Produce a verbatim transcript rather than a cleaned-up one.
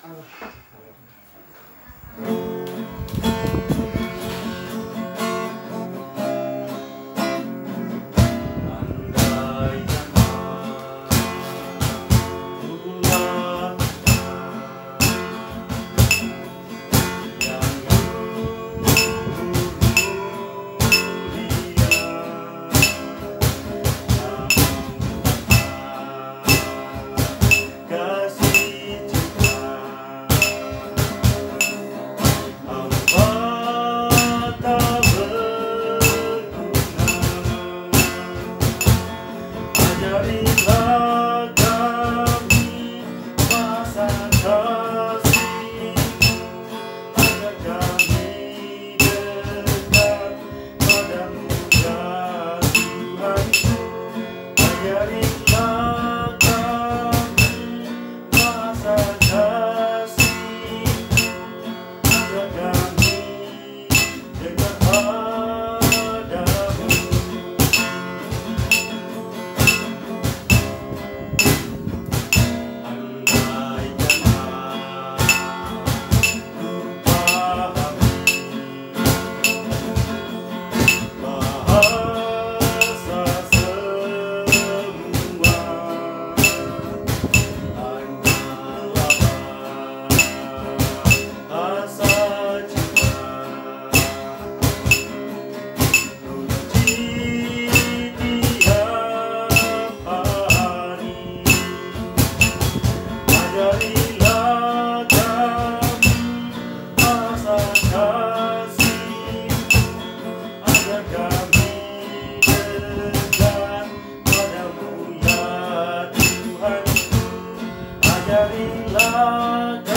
Ajarilah kami bahasa kasih, agar kami dekat padamu ya Tuhan. Ajarilah kami bahasa kasih, agar kami dekat padamu. Bahasa semua hanyalah bahasa cinta, kunci tiap hari. Ajarilah kami bahasa kasih, agar kami dekat padamu ya Tuhan. Ajarilah